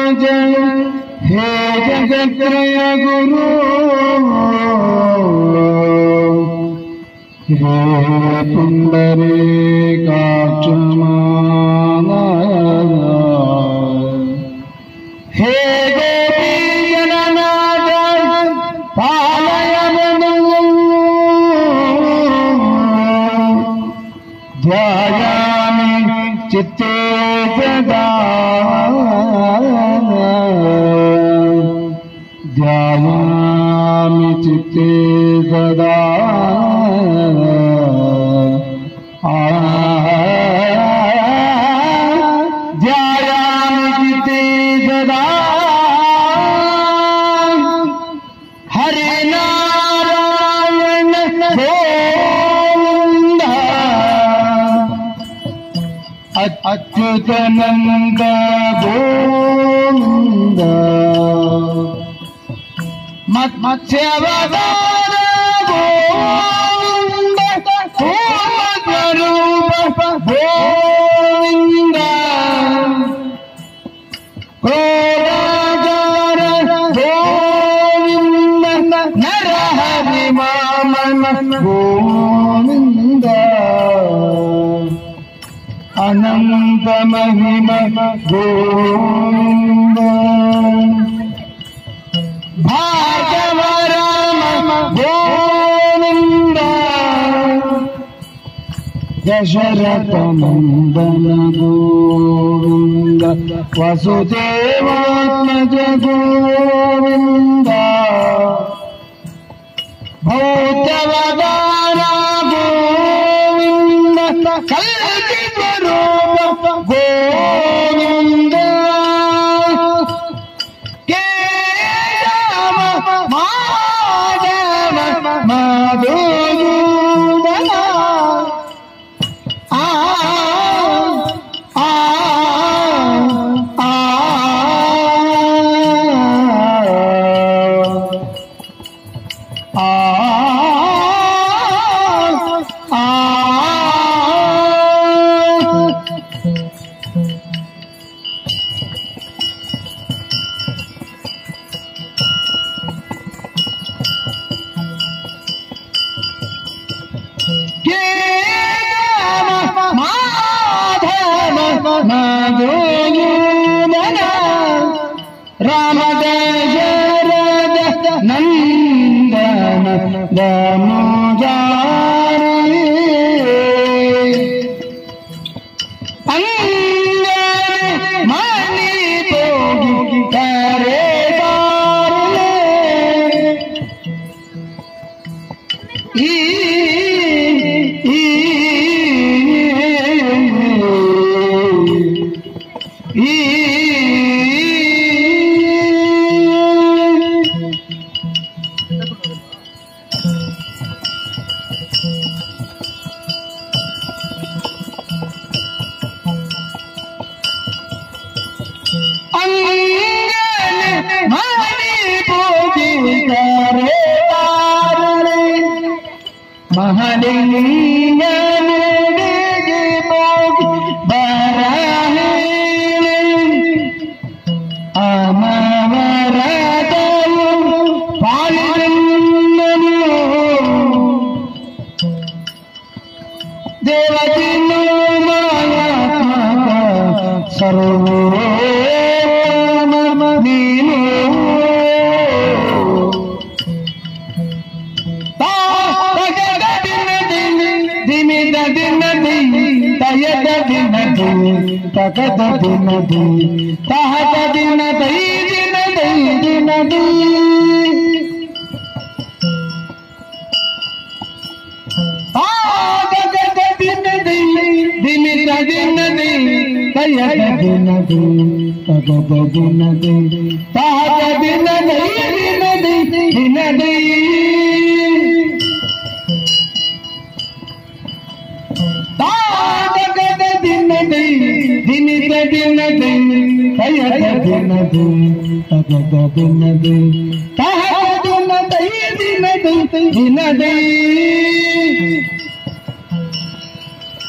जय हे जगत्रय गुरु हे पुंडरीकाक्षमाला हे गोपी जननाथ पालय ध्यायामि चित्ते सदा ध्यायामि चित्ते सदा ध्यायामि चित्ते सदा हरे नारायण गोविंद अच्युतानंद गोविंद मत्स्यावतार गोविंद स्वरूप गोविंद क्रोधागार गोविंद नरहरि वामन गोविंद अनंत महिमा गोविंद भार्गव राम गोविंद दशरथ नंदन गोविंद वसुदेवात्मज गोविंद भूतवदार गोविंद कल्कि स्वरूप गोविंद मधुसूदन राम दशरथ नंदन दामोदरी अंगन मणि भोगी करे बारले महलिंगन डेगे मोगी बरहे अमरदलु पालिदन्ननु देवजिनु मायात्मक सर्वोत्तम दीनु तकद दिन दी तहत दिन दई दिन दई दिन दी तकद दिन दी दिन दिन दी तयत दिन दी तकद दिन दी तहत दिन दई दिन दी दिन दी दिन दिन दिन तयत दिन दिन तकद दिन दिन तहत दिन दई दिन दी दिन दी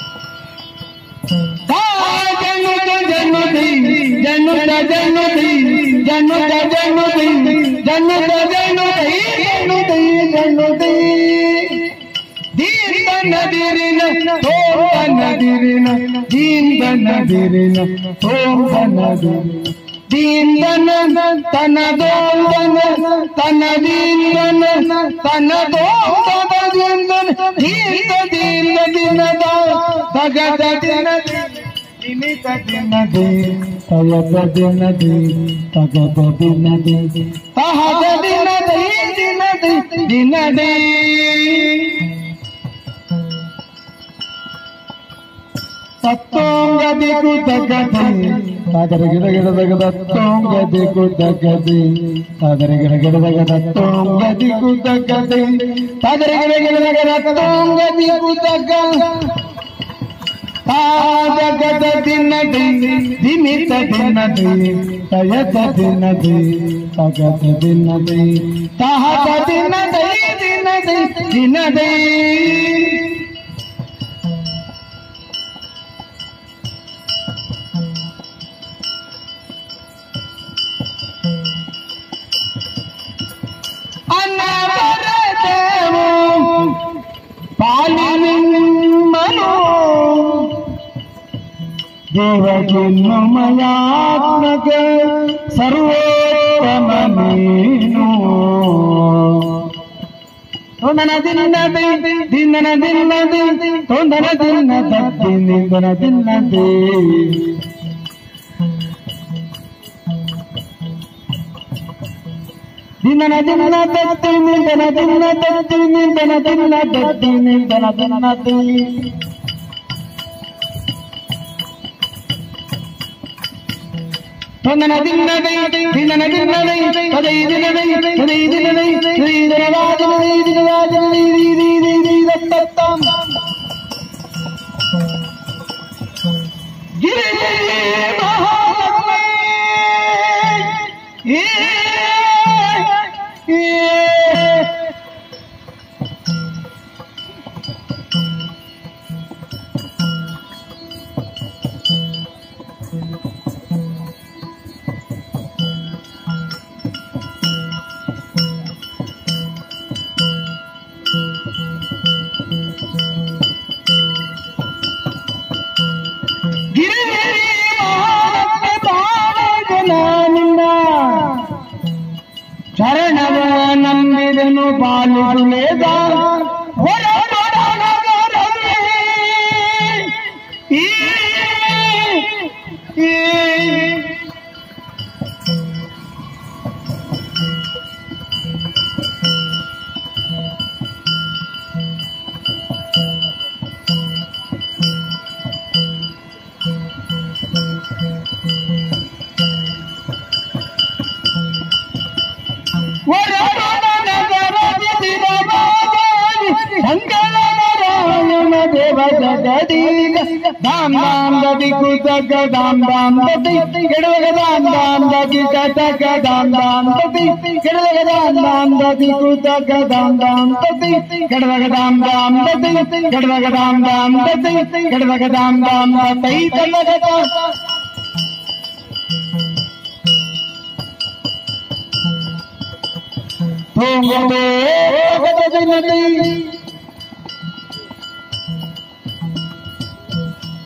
जन दी ದೇವಕಿನ್ಮಯಾತ್ಮಕ ಸರ್ವೋತ್ತಮ ನೀನು ತೊಂದನ ದಿನ್ನದೆ ದಿನ್ನನ ದಿನ್ನದೆ ತೊಂದನ ದಿನ್ನ ತತ್ತಿ ನಿಂದನ ದಿನ್ನದೆ ದಿನ್ನನ ದಿನ್ನ ತತ್ತಿ ನಿಂದನ ದಿನ್ನ ತತ್ತಿ ನಿಂದನ ದಿನ್ನ ತತ್ತಿ ನಿಂದನ ದಿನ್ನದೆ ತೊಂದನ ದಿನ್ನದೆ ದಿನ್ನನ ದಿನ್ನದೆ ತದೈ ದಿನದೆ ತದೈ ದಿನದೆ ಶ್ರೀ ದಿನವಾಜನೈ ದಿನವಾಜನೈ ರೀ ದತ್ತಂ ಗಿರಿ ಮಹಾಲಕ್ಷ್ಮೀ ಶರಣವ ನಂಬಿದನು ಪಾಲಿಸುಲೇದ दाम दाम दबी कुतक दाम दाम दबी गिड़वग दाम दाम दबी कतक दाम दाम दबी गिड़वग दाम दाम दबी कुतक दाम दाम दबी गिड़वग दाम दाम दबी गिड़वग दाम दाम दबी गिड़वग दाम दाम दबी तलगता थोंगो गददिनदी